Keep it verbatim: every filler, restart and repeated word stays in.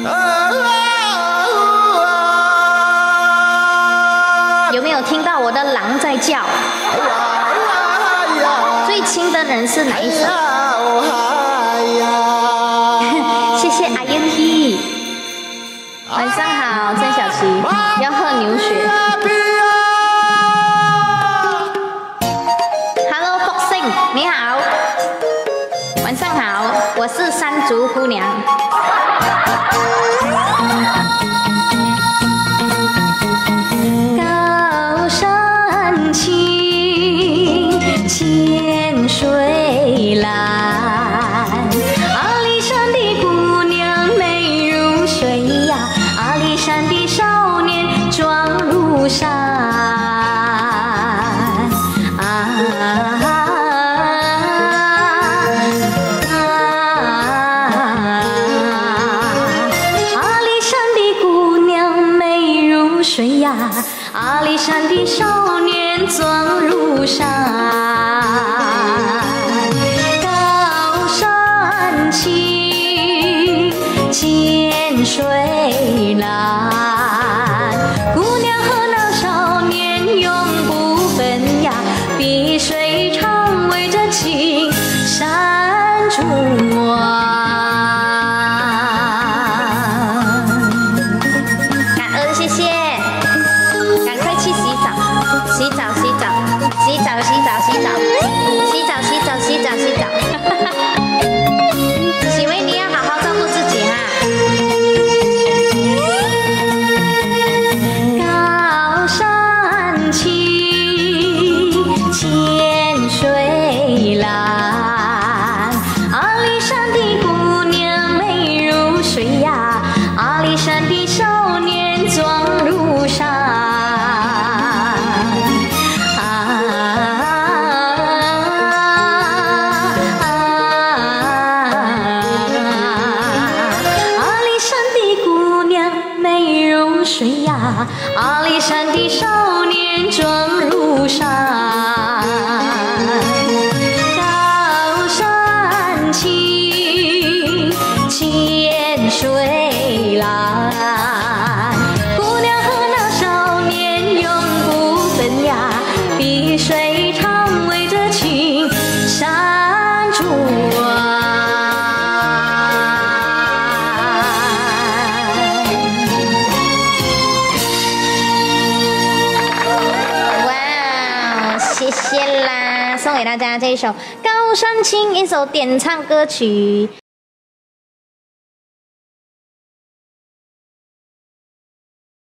有没有听到我的狼在叫？最亲的人是哪一首？谢谢阿英熙。晚上好，郑小琪，要喝牛血。Hello Boxing， 你好。晚上好，我是山竹姑娘。高山青，浅水蓝，阿里山的姑娘美如水呀，阿里山的少年壮如山。啊水呀，阿里山的少年壮如山，高山青，浅水蓝，姑娘和那少年永不分呀，碧水长围着青山转。洗澡，洗澡，洗澡，洗澡，洗澡，洗澡，洗澡，洗澡，洗澡。许巍，你要好好照顾自己哈。高山青，浅水蓝，阿里山的姑娘美如水呀，阿里山的少年壮如山。水呀，阿里山的少年壮如山，高山青，浅水蓝，姑娘和那少年永不分呀，碧水长围着青山转。谢谢啦，送给大家这一首《高山青》，一首点唱歌曲。